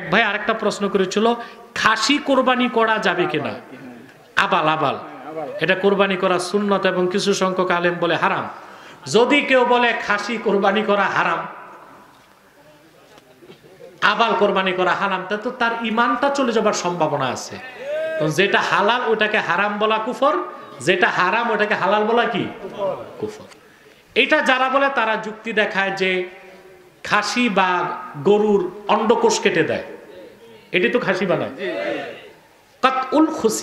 ভাই আরেকটা প্রশ্ন করেছিল, খাসি কোরবানি করা যাবে কিনা? আবাল এটা কোরবানি করা সুন্নত এবং কিছু সংখ্যক আলেম বলে হারাম। যদি কেউ বলে খাসি কোরবানি করা হারাম, আবাল কোরবানি করা হারাম, তা তো তার ইমানটা চলে যাবার সম্ভাবনা আছে। যেটা হালাল ওটাকে হারাম বলা কুফর, যেটা হারাম ওটাকে হালাল বলা কি কুফর। এটা যারা বলে তারা যুক্তি দেখায় যে খাসি বা গরুর অন্ডকোষ কেটে দেয়, এটি তো খাসি বানায়। কাতউল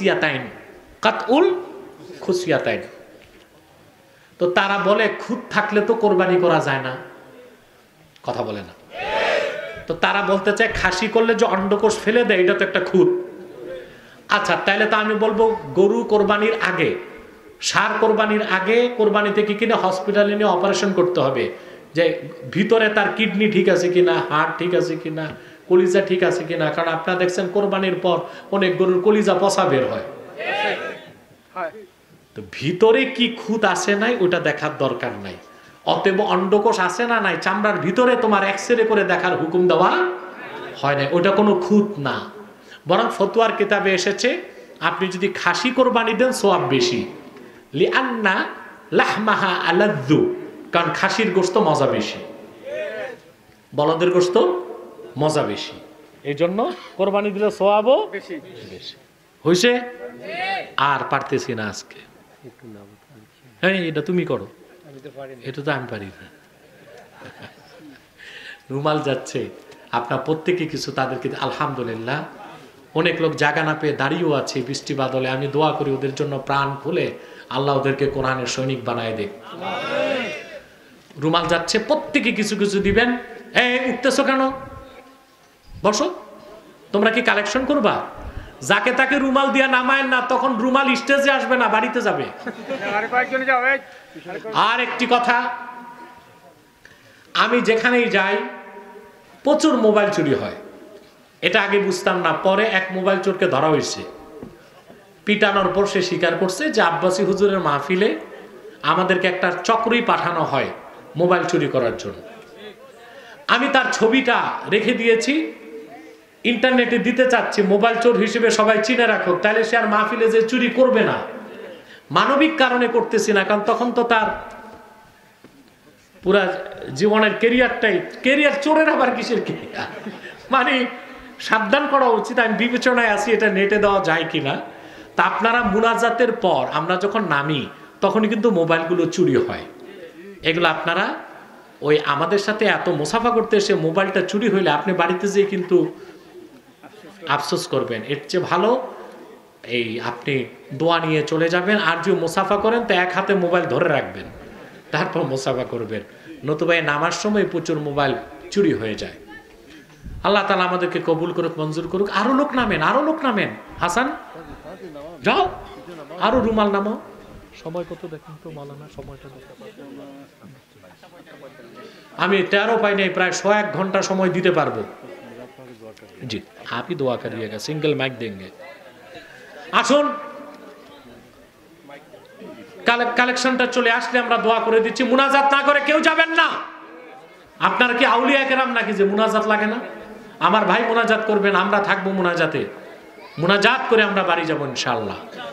খুসিয়াতাইন, তো তারা বলে খুদ থাকলে তো কোরবানি করা যায় না, কথা বলে না। তো তারা বলতে চায় খাসি করলে যে অন্ডকোষ ফেলে দেয় এটা তো একটা খুদ। আচ্ছা, তাইলে তো আমি বলবো গরু কোরবানির আগে, ষাঁড় কোরবানির আগে কোরবানি থেকে কিনে হসপিটালে নিয়ে অপারেশন করতে হবে, যে ভিতরে তার কিডনি ঠিক আছে কিনা, হার্ট ঠিক আছে কিনা, কলিজা ঠিক আছে কিনা। কারণ আপনারা দেখছেন কোরবানির পর অনেক গরুর কলিজা পচা বের হয়, তো ভিতরে কি খুঁত আছে নাই ওটা দেখার দরকার নাই। অতএব অন্ডকোষ আছে না নাই চামড়ার ভিতরে তোমার এক্সরে করে দেখার হুকুম দেওয়া হয় নাই, ওটা কোনো খুঁত না। বরং ফতোয়ার কিতাবে এসেছে আপনি যদি খাসি কোরবানি দেন সওয়াব বেশি, লিআন্না লাহমাহা আলাযযু, কারণ খাসির গোশত মজা বেশি, বলদের গোশত মজা বেশি, এই জন্য কোরবানি দিলে সওয়াবও বেশি। হইছে? আর পারতেছি না আজকে, হ্যাঁ এটা তুমি করো, এটা তো আমি পারি না। রুমাল যাচ্ছে, আপনার প্রত্যেকে কিছু তাদেরকে আলহামদুলিল্লাহ। অনেক লোক জায়গা না পেয়ে দাঁড়িয়েও আছে বৃষ্টি বাদলে, আমি দোয়া করি ওদের জন্য প্রাণ খুলে আল্লাহ ওদেরকে কোরআনের সৈনিক বানায় দেয়। রুমাল যাচ্ছে, প্রত্যেকে কিছু কিছু দিবেন। উঠতেছো কেন? বসো। তোমরা কি কালেকশন করবা? যাকে তাকে রুমাল দিয়া নামায়েন না, তখন রুমাল স্টেজে আসবে না, বাড়িতে যাবে। আর একটি কথা, আমি যেখানেই যাই প্রচুর মোবাইল চুরি হয়। এটা আগে বুঝতাম না, পরে এক মোবাইল চোরকে ধরা হয়েছে। পিটানোর পর সে স্বীকার করছে যে আব্বাসী হুজুরের মাহফিলে আমাদেরকে একটা চক্রই পাঠানো হয় মোবাইল চুরি করার জন্য। আমি তার ছবিটা রেখে দিয়েছি, ইন্টারনেটে দিতে চাচ্ছি, মোবাইল চোর হিসেবে সবাই চিনে রাখো, তাহলে সে আর মাহফিলে যে চুরি করবে না। মানবিক কারণে করতেছি না, কারণ তখন তো তার পুরা জীবনের কেরিয়ার চোরের আবার কিসের কেরিয়ার, মানে সাবধান করা উচিত। আমি বিবেচনায় আছি এটা নেটে দেওয়া যায় কিনা। তা আপনারা মুনাজাতের পর আমরা যখন নামি তখনই কিন্তু মোবাইলগুলো চুরি হয়। এগুলো আপনারা ওই আমাদের সাথে এত মুসাফা করতে এসে মোবাইলটা চুরি হইলে আপনি বাড়িতে যেয়ে কিন্তু আফসোস করবেন। এর চেয়ে ভালো এই আপনি দোয়া নিয়ে চলে যাবেন, আর যদি মুসাফা করেন তো এক হাতে মোবাইল ধরে রাখবেন, তারপর মুসাফা করবেন। নতুবা নামার সময় প্রচুর মোবাইল চুরি হয়ে যায়। আল্লাহ তাআলা আমাদেরকে কবুল করুক, মঞ্জুর করুক। আরো লোক নামেন। হাসান যাও, আরো রুমাল নামো। সময় কত দেখেন তো মাওলানা, সময়টা আমি 13 পাই নাই, প্রায় 101 ঘন্টা সময় দিতে পারবো। জি, আপনি দোয়া করিয়েগা, সিঙ্গেল মাইক দেंगे। আসুন, কালেকশনটা চলে আসলে আমরা দোয়া করে দিচ্ছি। মুনাজাত না করে কেউ যাবেন না। আপনারা কি আউলিয়া কেরাম নাকি যে মুনাজাত লাগে না? আমার ভাই মুনাজাত করবেন, আমরা থাকবো মুনাজাতে, মুনাজাত করে আমরা বাড়ি যাবো ইনশাআল্লাহ।